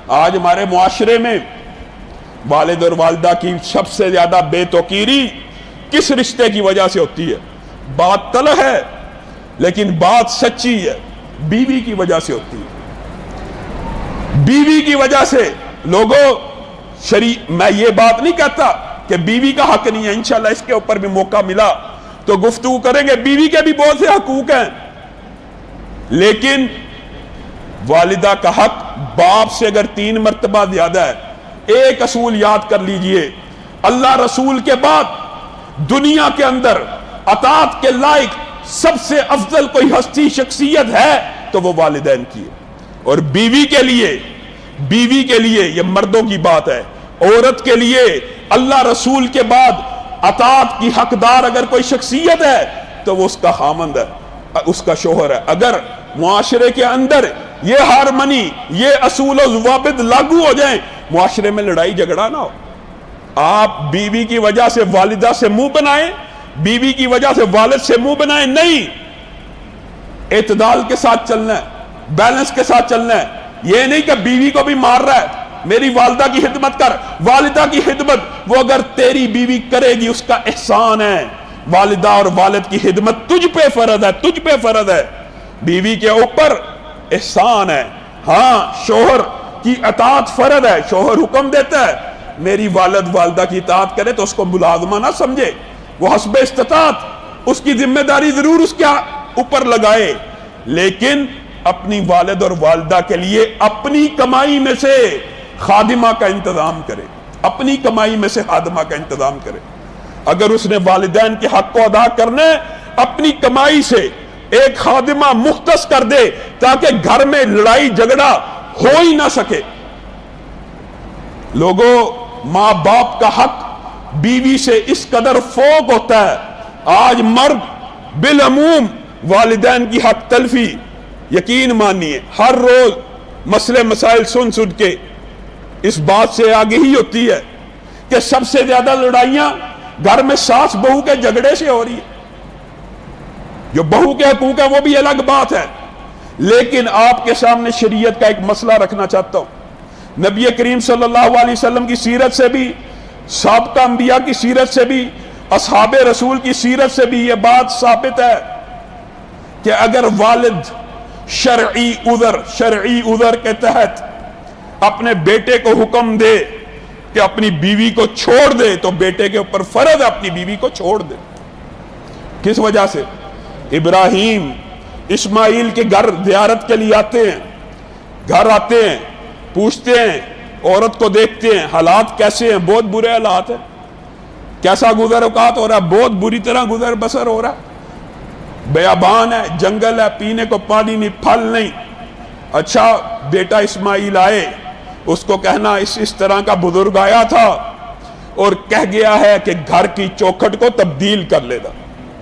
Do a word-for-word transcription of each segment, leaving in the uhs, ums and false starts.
آج ہمارے معاشرے میں والد اور والدہ کی سب سے زیادہ بے توقیری کس رشتے کی وجہ سے ہوتی ہے؟ بات تلخ ہے لیکن بات سچی ہے، بیوی کی وجہ سے ہوتی ہے۔ بیوی کی وجہ سے لوگوں شریع میں یہ بات نہیں کہتا کہ بیوی کا حق نہیں ہے، انشاءاللہ اس کے اوپر بھی موقع ملا تو گفتگو کریں گے، بیوی کے بھی بہت سے حقوق ہیں، لیکن والدہ کا حق باپ سے اگر تین مرتبہ زیادہ ہے۔ ایک اصول یاد کر لیجئے، اللہ رسول کے بعد دنیا کے اندر اطاعت کے لائق سب سے افضل کوئی ہستی شخصیت ہے تو وہ والدین کی ہے، اور بیوی کے لیے بیوی کے لیے یہ مردوں کی بات ہے، عورت کے لیے اللہ رسول کے بعد اطاعت کی حقدار اگر کوئی شخصیت ہے تو وہ اس کا خامند ہے، اس کا شوہر ہے۔ اگر معاشرے کے اندر یہ ہارمنی، یہ اصول و ضوابط لاگو ہو جائیں، معاشرے میں لڑائی جھگڑا نہ ہو۔ آپ بیوی کی وجہ سے والدہ سے منہ بنائیں، بیوی کی وجہ سے والد سے منہ بنائیں نہیں، اعتدال کے ساتھ چلنا ہے، بیلنس کے ساتھ چلنا ہے۔ یہ نہیں کہ بیوی کو بھی مار رہا ہے، میری والدہ کی خدمت کر، والدہ کی خدمت وہ اگر تیری بیوی کرے گی اس کا احسان ہے۔ والدہ اور والد کی خدمت تجھ پہ فرض ہے، تجھ پہ فرض ہے، بیوی کے اوپر احسان ہے۔ ہاں شوہر کی اطاعت فرض ہے، شوہر حکم دیتا ہے میری والد والدہ کی اطاعت کرے تو اس کو ملازمہ نہ سمجھے، وہ حسب استطاعت اس کی ذمہ داری ضرور اس کے اوپر لگائے، لیکن اپنی والد اور والدہ کے لیے اپنی کمائی میں سے خادمہ کا انتظام کرے، اپنی کمائی میں سے خادمہ کا انتظام کرے۔ اگر اس نے والدین کے حق کو ادا کرنا ہے اپنی کمائی سے ایک خادمہ مختص کر دے تاکہ گھر میں لڑائی جھگڑا ہو ہی نہ سکے۔ لوگوں، ماں باپ کا حق بیوی سے اس قدر فوق ہوتا ہے، آج مرد بالعموم والدین کی حق تلفی یقین مانیے ہر روز مسئلے مسائل سن سن کے اس بات سے آگے ہی ہوتی ہے کہ سب سے زیادہ لڑائیاں گھر میں ساس بہو کے جھگڑے سے ہو رہی ہے۔ جو بہو کے حقوق ہے وہ بھی الگ بات ہے، لیکن آپ کے سامنے شریعت کا ایک مسئلہ رکھنا چاہتا ہوں۔ نبی کریم صلی اللہ علیہ وسلم کی سیرت سے بھی، سابقہ انبیاء کی سیرت سے بھی، اصحاب رسول کی سیرت سے بھی یہ بات ثابت ہے کہ اگر والد شرعی عذر شرعی عذر کے تحت اپنے بیٹے کو حکم دے کہ اپنی بیوی کو چھوڑ دے تو بیٹے کے اوپر فرض ہے اپنی بیوی کو چھوڑ دے۔ کس وجہ سے؟ ابراہیم اسماعیل کے گھر زیارت کے لیے آتے ہیں، گھر آتے ہیں، پوچھتے ہیں، عورت کو دیکھتے ہیں، حالات کیسے ہیں؟ بہت برے حالات ہیں۔ کیسا گزر اوقات ہو رہا ہے؟ بہت بری طرح گزر بسر ہو رہا ہے، بیابان ہے، جنگل ہے، پینے کو پانی نہیں، پھل نہیں۔ اچھا بیٹا اسماعیل آئے، اس کو کہنا اس اس طرح کا بزرگ آیا تھا اور کہہ گیا ہے کہ گھر کی چوکھٹ کو تبدیل کر لے گا۔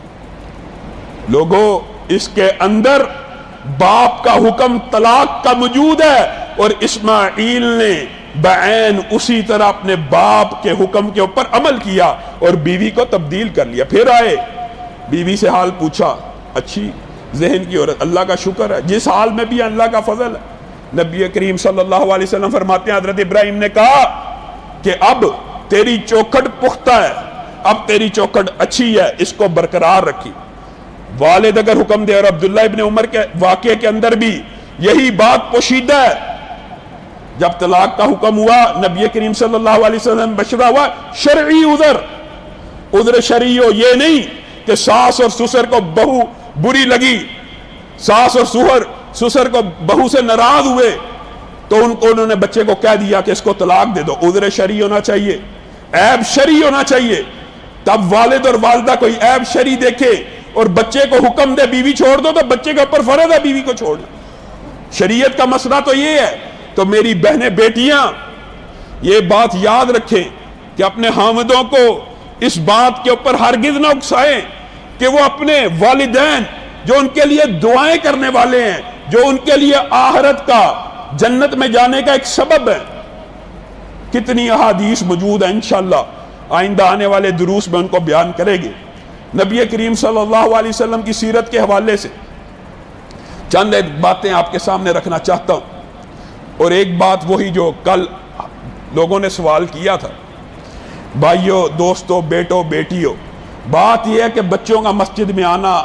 لوگوں، اس کے اندر باپ کا حکم طلاق کا موجود ہے اور اسماعیل نے بعین اسی طرح اپنے باپ کے حکم کے اوپر عمل کیا اور بیوی کو تبدیل کر لیا۔ پھر آئے، بیوی سے حال پوچھا، اچھی ذہن کی عورت، اللہ کا شکر ہے، جس حال میں بھی اللہ کا فضل ہے۔ نبی کریم صلی اللہ علیہ وسلم فرماتے ہیں حضرت ابراہیم نے کہا کہ اب تیری چوکھٹ پختہ ہے، اب تیری چوکھٹ اچھی ہے، اس کو برقرار رکھی۔ والد اگر حکم دے، اور عبداللہ ابن عمر کے واقعے کے اندر بھی یہی بات پوشیدہ ہے، جب طلاق کا حکم ہوا نبی کریم صلی اللہ علیہ وسلم بشرا ہوا شرعی عذر عذر شرعی ہو، یہ نہیں کہ ساس اور سسر کو بہو بری لگی، ساس اور سہر سسر کو بہو سے ناراض ہوئے تو ان کو انہوں نے بچے کو کہہ دیا کہ اس کو طلاق دے دو۔ عذر شرعی ہونا چاہیے، عیب شرعی ہونا چاہیے، تب والد اور والدہ کوئی عیب شرعی دیکھے اور بچے کو حکم دے بیوی چھوڑ دو تو بچے کے اوپر فرض ہے بیوی کو چھوڑنا۔ شریعت کا مسئلہ تو یہ ہے۔ تو میری بہنیں بیٹیاں یہ بات یاد رکھیں کہ اپنے خاوندوں کو اس بات کے اوپر ہرگز نہ اکسائیں کہ وہ اپنے والدین جو ان کے لیے دعائیں کرنے والے ہیں، جو ان کے لیے آخرت کا جنت میں جانے کا ایک سبب ہے۔ کتنی احادیث موجود ہیں، انشاءاللہ آئندہ آنے والے دروس میں ان کو بیان کرے گے۔ نبی کریم صلی اللہ علیہ وسلم کی سیرت کے حوالے سے چند ایک باتیں آپ کے سامنے رکھنا چاہتا ہوں۔ اور ایک بات وہی جو کل لوگوں نے سوال کیا تھا، بھائیوں، دوستوں، بیٹوں، بیٹیوں، بات یہ ہے کہ بچوں کا مسجد میں آنا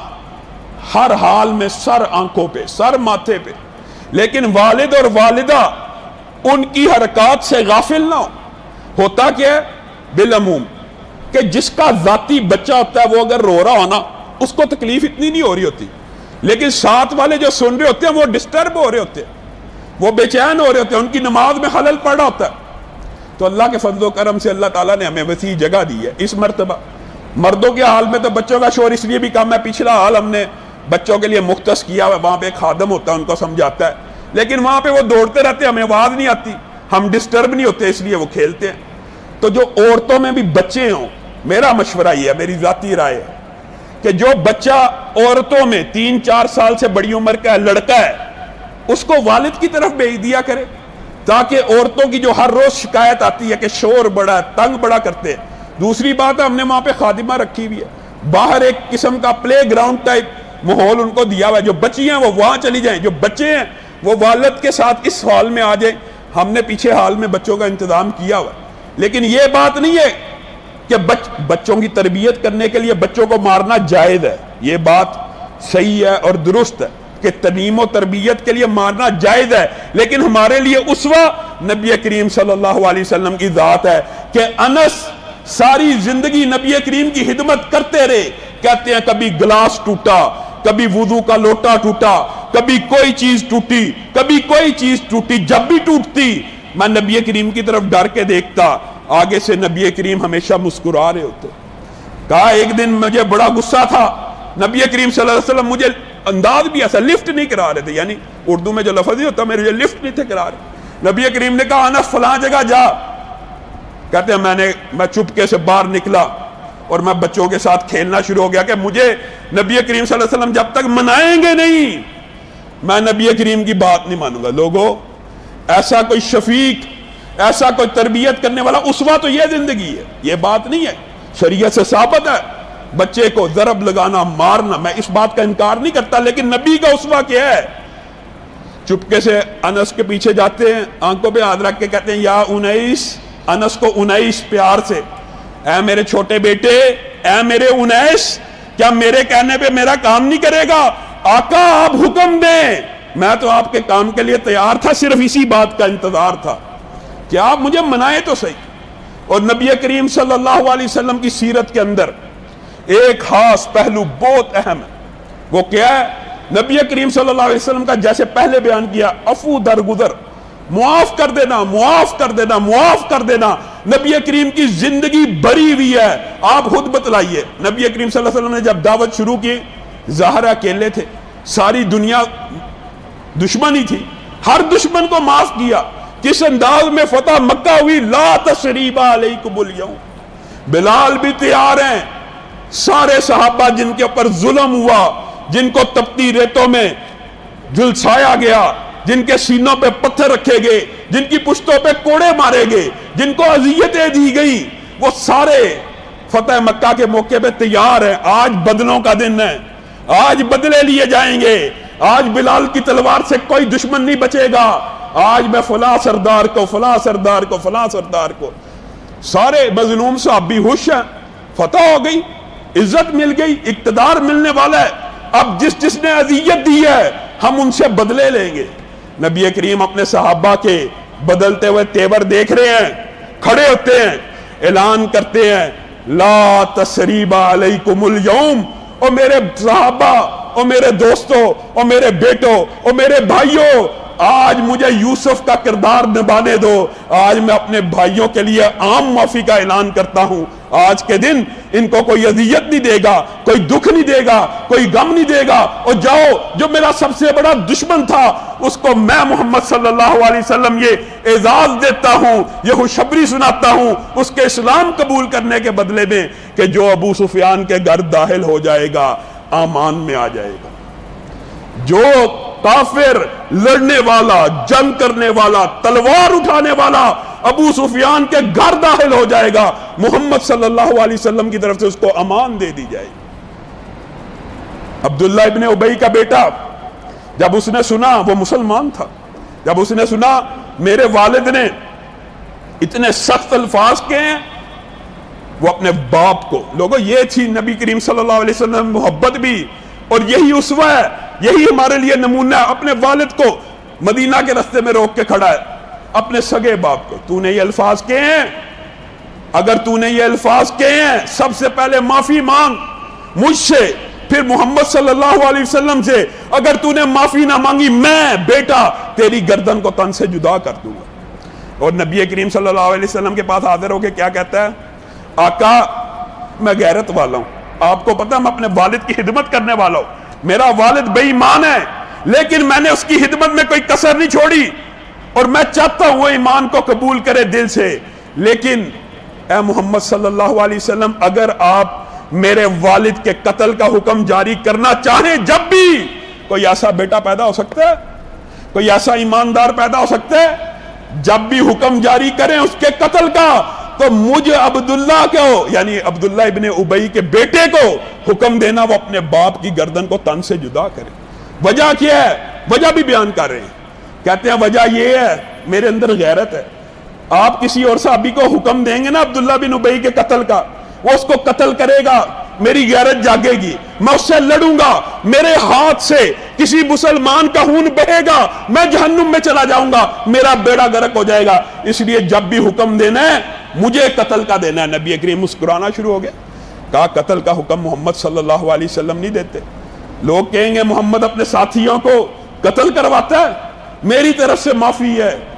ہر حال میں سر آنکھوں پہ، سر ماتھے پہ، لیکن والد اور والدہ ان کی حرکات سے غافل نہ ہو۔ ہوتا کیا ہے بالعموم کہ جس کا ذاتی بچہ ہوتا ہے وہ اگر رو رہا ہونا اس کو تکلیف اتنی نہیں ہو رہی ہوتی، لیکن ساتھ والے جو سن رہے ہوتے ہیں وہ ڈسٹرب ہو رہے ہوتے ہیں، وہ بے چین ہو رہے ہوتے ہیں، ان کی نماز میں خلل پڑ رہا ہوتا ہے۔ تو اللہ کے فضل و کرم سے اللہ تعالیٰ نے ہمیں وسیع جگہ دی ہے اس مرتبہ۔ مردوں کے حال میں تو بچوں کا شور اس لیے بھی کم ہے، پچھلا حال ہم نے بچوں کے لیے مختص کیا ہوا، وہاں پہ ایک خادم ہوتا ہے ان کو سمجھاتا ہے، لیکن وہاں پہ وہ دوڑتے رہتے ہیں، ہمیں آواز نہیں آتی، ہم ڈسٹرب نہیں ہوتے، اس لیے وہ کھیلتے ہیں۔ تو جو عورتوں میں بھی بچے ہوں، میرا مشورہ یہ ہے، میری ذاتی رائے ہے کہ جو بچہ عورتوں میں تین چار سال سے بڑی عمر کا ہے، لڑکا ہے، اس کو والد کی طرف بھیج دیا کرے، تاکہ عورتوں کی جو ہر روز شکایت آتی ہے کہ شور بڑا ہے، تنگ بڑا کرتے ہیں۔ دوسری بات ہے ہم نے وہاں پہ خادمہ رکھی ہوئی ہے، باہر ایک قسم کا پلے گراؤنڈ ٹائپ ماحول ان کو دیا ہوا ہے، جو بچی ہیں وہ وہاں چلی جائیں، جو بچے ہیں وہ والد کے ساتھ اس حال میں آ جائیں۔ ہم نے پیچھے حال میں بچوں کا انتظام کیا ہوا ہے، لیکن یہ بات نہیں ہے کہ بچ بچوں کی تربیت کرنے کے لیے بچوں کو مارنا جائز ہے، یہ بات صحیح ہے اور درست ہے کہ تعلیم و تربیت کے لیے مارنا جائز ہے، لیکن ہمارے لیے اسوہ نبی کریم صلی اللہ علیہ وسلم کی ذات ہے کہ انس ساری زندگی نبی کریم کی خدمت کرتے رہے، کہتے ہیں کبھی گلاس ٹوٹا، کبھی وضو کا لوٹا ٹوٹا، کبھی کوئی چیز ٹوٹی، کبھی کوئی چیز ٹوٹی، جب بھی ٹوٹتی میں نبی کریم کی طرف ڈر کے دیکھتا، آگے سے نبی کریم ہمیشہ مسکرا رہے ہوتے۔ کہا ایک دن مجھے بڑا غصہ تھا، نبی کریم صلی اللہ علیہ وسلم مجھے انداز بھی ایسا لفٹ نہیں کرا رہے تھے، یعنی اردو میں جو لفظ ہی ہوتا میرے لفٹ نہیں تھے کرا رہے۔ نبی کریم نے کہا انس فلاں جگہ جا، کہتے ہیں میں نے میں چپکے سے باہر نکلا اور میں بچوں کے ساتھ کھیلنا شروع ہو گیا کہ مجھے نبی کریم صلی اللہ علیہ وسلم جب تک منائیں گے نہیں میں نبی کریم کی بات نہیں مانوں گا۔ لوگوں، ایسا کوئی شفیق، ایسا کوئی تربیت کرنے والا اسوہ تو یہ زندگی ہے، یہ بات نہیں ہے، شریعت سے ثابت ہے بچے کو ضرب لگانا، مارنا، میں اس بات کا انکار نہیں کرتا، لیکن نبی کا اسوہ کیا ہے؟ چپکے سے انس کے پیچھے جاتے ہیں، آنکھوں پہ ہاتھ رکھ کے کہتے ہیں یا انیس، انس کو انیس پیار سے، اے میرے چھوٹے بیٹے، اے میرے انیس، کیا میرے کہنے پہ میرا کام نہیں کرے گا؟ آقا آپ حکم دیں، میں تو آپ کے کام کے لیے تیار تھا، صرف اسی بات کا انتظار تھا کہ آپ مجھے منائے تو صحیح۔ اور نبی کریم صلی اللہ علیہ وسلم کی سیرت کے اندر ایک خاص پہلو بہت اہم ہے، وہ کیا ہے؟ نبی کریم صلی اللہ علیہ وسلم کا جیسے پہلے بیان کیا، عفو درگزر، معاف کر دینا، معاف کر دینا، معاف کر دینا، نبی کریم کی زندگی بری ہوئی ہے۔ آپ خود بتلائیے، نبی کریم صلی اللہ علیہ وسلم نے جب دعوت شروع کی، ظاہر اکیلے تھے، ساری دنیا دشمن ہی تھی، ہر دشمن کو معاف کیا، کس انداز میں فتح مکہ ہوئی، لا تثریب علیکم اليوم، بلال بھی تیار ہیں، سارے صحابہ جن کے اوپر ظلم ہوا، جن کو تپتی ریتوں میں جلسایا گیا، جن کے سینوں پہ پتھر رکھے گئے، جن کی پشتوں پہ کوڑے مارے گئے، جن کو اذیتیں دی گئی، وہ سارے فتح مکہ کے موقع پہ تیار ہیں۔ آج بدلوں کا دن ہے، آج بدلے لیے جائیں گے، آج بلال کی تلوار سے کوئی دشمن نہیں بچے گا، آج میں فلاں سردار کو فلاں سردار کو فلاں سردار کو، سارے مظلوم صاحب بھی خوش ہیں، فتح ہو گئی، عزت مل گئی، اقتدار ملنے والا ہے، اب جس جس نے اذیت دی ہے ہم ان سے بدلے لیں گے۔ نبی کریم اپنے صحابہ کے بدلتے ہوئے تیور دیکھ رہے ہیں، کھڑے ہوتے ہیں، اعلان کرتے ہیں لا تثریب علیکم اليوم، او میرے صحابہ، او میرے دوستوں، او میرے بیٹوں، او میرے بھائیوں، آج مجھے یوسف کا کردار نبھانے دو، آج میں اپنے بھائیوں کے لیے عام معافی کا اعلان کرتا ہوں، آج کے دن ان کو کوئی اذیت نہیں دے گا، کوئی دکھ نہیں دے گا، کوئی غم نہیں دے گا، اور جاؤ جو میرا سب سے بڑا دشمن تھا اس کو میں محمد صلی اللہ علیہ وسلم یہ اعزاز دیتا ہوں، یہ خوشخبری سناتا ہوں اس کے اسلام قبول کرنے کے بدلے میں کہ جو ابو سفیان کے گھر داخل ہو جائے گا امان میں آ جائے گا، جو کافر لڑنے والا، جنگ کرنے والا، تلوار اٹھانے والا ابو سفیان کے گھر داخل ہو جائے گا، محمد صلی اللہ علیہ وسلم کی طرف سے اس کو امان دے دی جائے گی۔ عبداللہ ابن ابی کا بیٹا جب اس نے سنا، وہ مسلمان تھا، جب اس نے سنا میرے والد نے اتنے سخت الفاظ کے ہیں، وہ اپنے باپ کو، لوگوں یہ تھی نبی کریم صلی اللہ علیہ وسلم محبت بھی، اور یہی اسوہ ہے، یہی ہمارے لیے نمونہ ہے۔ اپنے والد کو مدینہ کے راستے میں روک کے کھڑا ہے، اپنے سگے باپ کو، تو نے یہ الفاظ کہے ہیں، اگر تو نے یہ الفاظ کہے ہیں سب سے پہلے معافی مانگ مجھ سے، پھر محمد صلی اللہ علیہ وسلم سے۔ اگر تو نے معافی نہ مانگی میں بیٹا تیری گردن کو تن سے جدا کر دوں گا۔ اور نبی کریم صلی اللہ علیہ وسلم کے پاس حاضر ہو کے کیا کہتا ہے؟ آقا میں غیرت والا ہوں، آپ کو پتہ میں اپنے والد کی خدمت کرنے والا ہوں، میرا والد بے ایمان ہے لیکن میں نے اس کی خدمت میں کوئی کسر نہیں چھوڑی، اور میں چاہتا ہوں وہ ایمان کو قبول کرے دل سے، لیکن اے محمد صلی اللہ علیہ وسلم اگر آپ میرے والد کے قتل کا حکم جاری کرنا چاہیں، جب بھی کوئی ایسا بیٹا پیدا ہو سکتا ہے، کوئی ایسا ایماندار پیدا ہو سکتا ہے، جب بھی حکم جاری کریں اس کے قتل کا تو مجھے عبداللہ کو، یعنی عبداللہ ابن ابی کے بیٹے کو حکم دینا وہ اپنے باپ کی گردن کو تن سے جدا کرے۔ وجہ کیا ہے؟ وجہ بھی بیان کر رہے ہیں، کہتے ہیں وجہ یہ ہے میرے اندر غیرت ہے۔ آپ کسی اور صحابی کو حکم دیں گے نا عبداللہ بن ابی کے قتل کا، وہ اس کو قتل کرے گا، میری غیرت جاگے گی، میں اس سے لڑوں گا، میرے ہاتھ سے کسی مسلمان کا خون بہے گا، میں جہنم میں چلا جاؤں گا، میرا بیڑا غرق ہو جائے گا، اس لیے جب بھی حکم دینا ہے مجھے قتل کا دینا ہے۔ نبی کریم مسکرانا شروع ہو گیا، کہا قتل کا حکم محمد صلی اللہ علیہ وسلم نہیں دیتے۔ لوگ کہیں گے محمد اپنے ساتھیوں کو قتل کرواتا ہے، میری طرف سے معافی ہے،